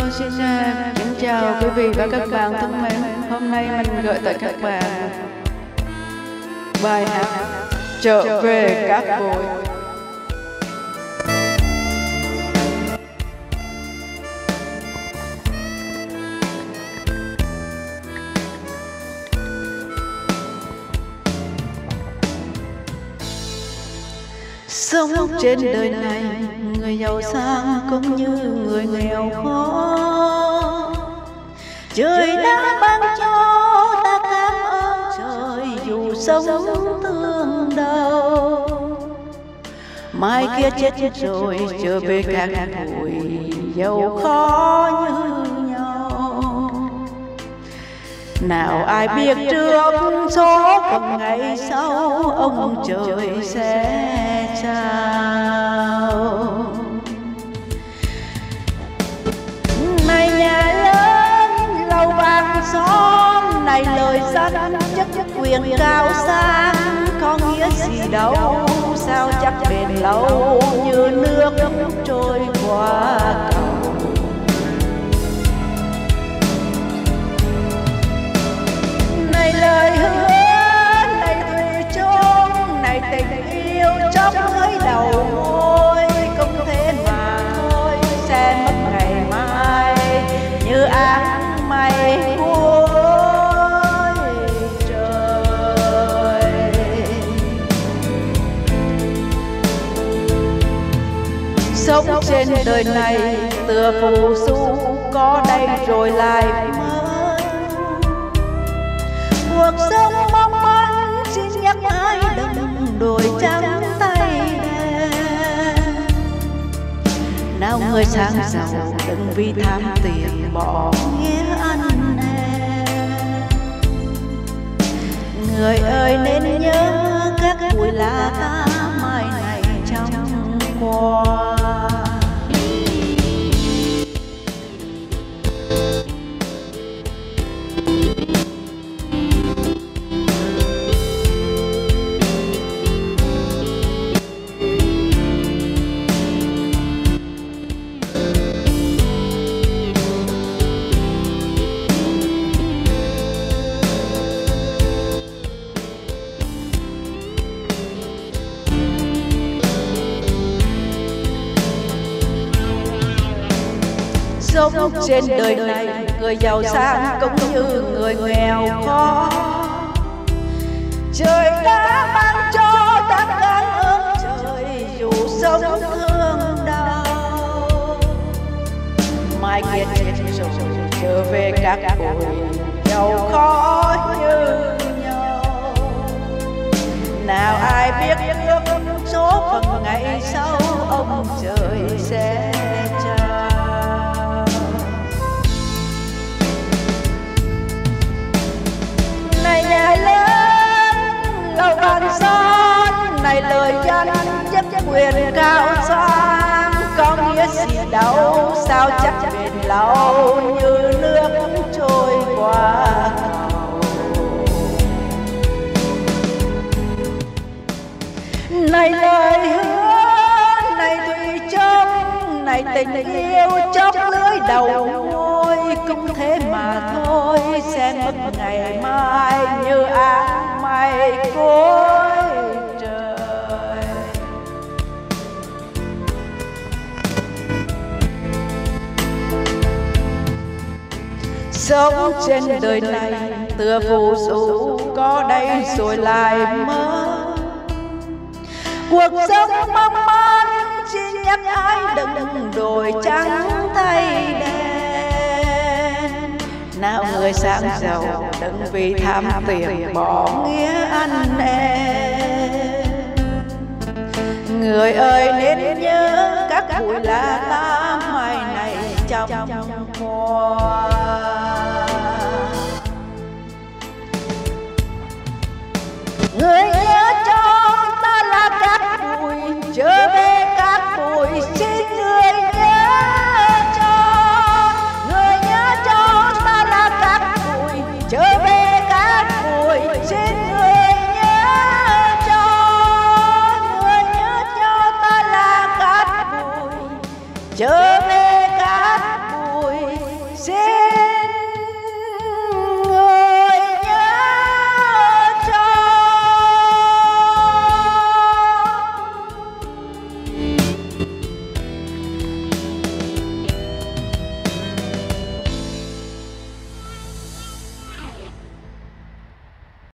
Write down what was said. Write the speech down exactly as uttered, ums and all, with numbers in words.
Xin uh, kính chào quý vị và các bạn thân mến. Hôm nay mình gửi tới các bạn bài hát Trở về cát bụi. Sống trên đời này, người giàu sang cũng như người nghèo khó. Trời đã ban cho ta cảm ơn trời, dù sống thương đau. Mai kia chết rồi trở về cát bụi, giàu khó như nhau. Nào ai biết trước số phận ngày sau, ông trời sẽ trao. Này nhà lớn lầu vàng son, này lời dân chất quyền cao sang, có nghĩa gì đâu sao chắc bền lâu như nước trôi qua cầu. Này lời hứa, này thủy chung, này tình yêu trong hơi đầu môi, không thế mà thôi sẽ mất ngày mai như áng mây cuối trời. Sống trên đời này tựa phù du, có đây rồi lại mất. Cuộc sống mong manh xin nhắc ai đừng đổi trắng tay đen. Nào người sang giàu đừng vì tham tiền bỏ nghĩa ăn em. Người ơi nên nhớ các buổi là ta mai này trong qua. Sống trên đời này, người giàu sang cũng như người nghèo khó. Trời đã ban cho ta cảm ơn trời, dù sống thương đau. Mai kia chết rồi trở về cát bụi, giàu khó như nhau. Nào ai biết trước số phận ngày sau, ông trời sẽ trao. Này nhà lớn lầu vàng son, này lời dân chất quyền cao sang, có nghĩa gì đâu sao chắc bền lâu như nước trôi qua cầu. Này lời hứa, này thủy chung, này tình yêu chóp lưới đầu môi, cũng thế mà thôi sẽ mất ngày mai như áng mây cuối trời. Sống trên đời này tựa phù du, có đây rồi lại mất. Cuộc sống mong manh xin nhắc ai đừng đổi trắng thay đen. Nào người sang giàu đừng vì tham tiền bỏ nghĩa ăn em. Người ơi nên nhớ các buổi là ta mai này trong qua. Người nhớ cho ta là cát bụi, trở về cát bụi xin người nhớ cho. Người nhớ cho ta là cát bụi, trở về cát bụi xin người nhớ cho. Người nhớ cho ta là cát bụi, trở về cát bụi sẽ